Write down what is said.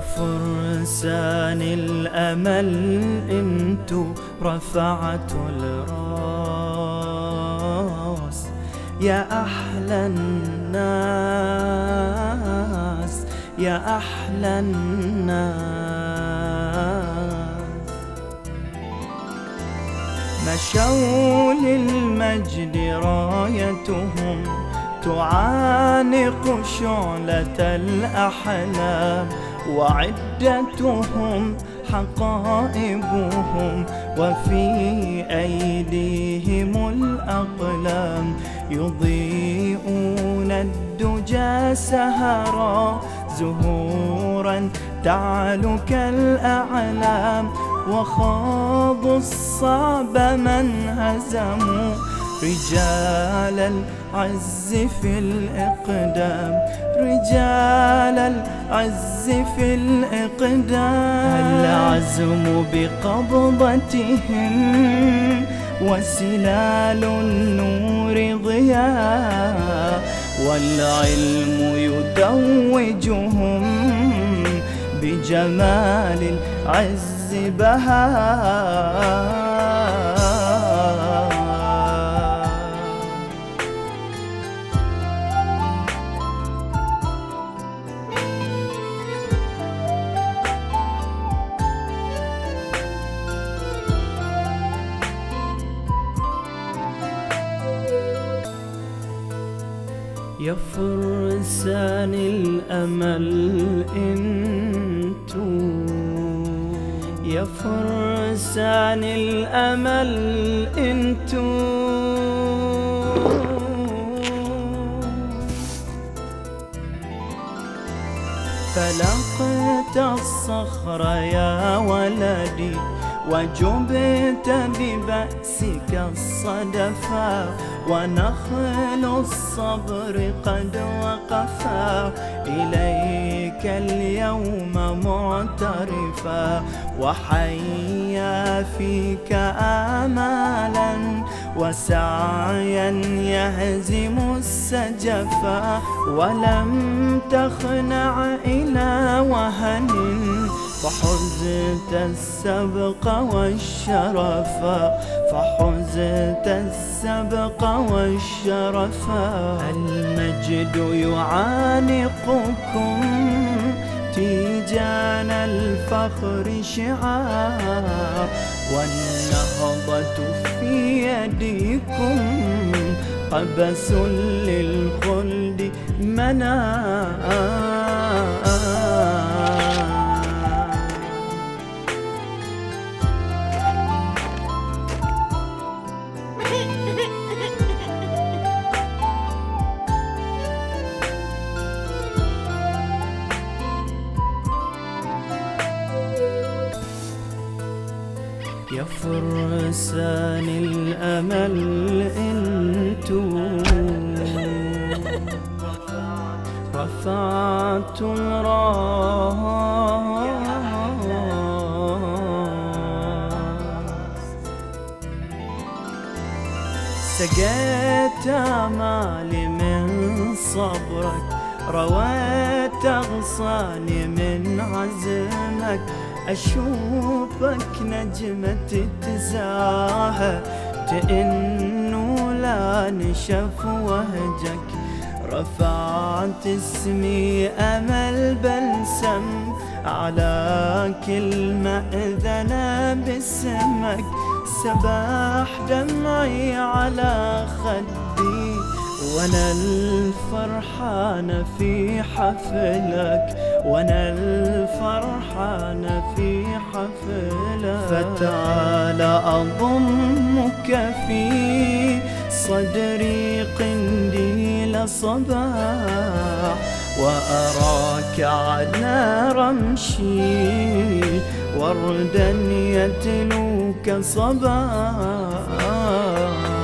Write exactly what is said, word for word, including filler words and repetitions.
فرسان الأمل انتو رفعتوا الراس، يا أحلى الناس يا أحلى الناس. مشوا للمجد رايتهم تعانق شعلة الأحلام، وعدتهم حقائبهم وفي أيديهم الأقلام، يضيئون الدجى سهرا زهورا تعلو كالأعلام، وخاضوا الصعب من هزموا رجال العز في الإقدام، رجال العز في الإقدام. العزم بقبضتهم وسلال النور ضياء، والعلم يتوجهم بجمال العز بهاء. يا فرسان الأمل انتو، يا فرسان الأمل انتو، فلقت الصخر يا ولدي وجبت ببأسك الصدفا، ونخل الصبر قد وقفا إليك اليوم معترفا، وحيا فيك آمالا وسعيا يهزم السجفا، ولم تخنع إلى وهن فحزت السبق والشرفا، فحزت السبق والشرفا. المجد يعانقكم تيجان الفخر شعار، والنهضة في يديكم قبس للخلد منار. يا فرسان الأمل انتو رفعتوا الراس، سقيت آمالي من صبرك، رويت أغصاني من عزمك، أشوفك نجمة تزاهى تئن لا نشف وهجك، رفعت اسمي أمل بلسم على كل مأذنة باسمك، سباح دمعي على خدي وانا الفرحان في حفلك، وانا الفرحان في حفلك. فتعال أضمك في صدري قنديل صباح، وأراك على رمشي وردا يتلوك صباح.